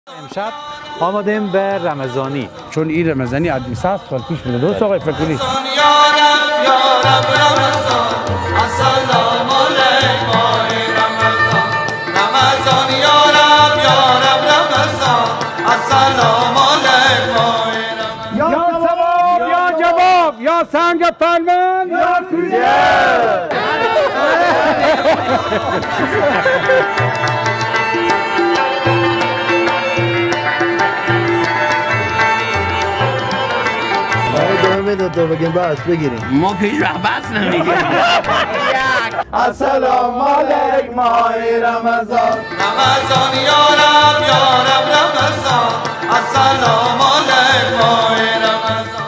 امشب آمادیم به رمضانی، چون این رمضانی از 200 سال پیش بوده. درست آقای فکری؟ یا ثواب یا جواب یا سنگ پلوان یا کوزه. دکتر بگیم بس بگیریم. ما پیش راه بس نمیگیم. السلام علیک ماه رمضان. رمضان یا رب رمضان. السلام علیک ماه رمضان.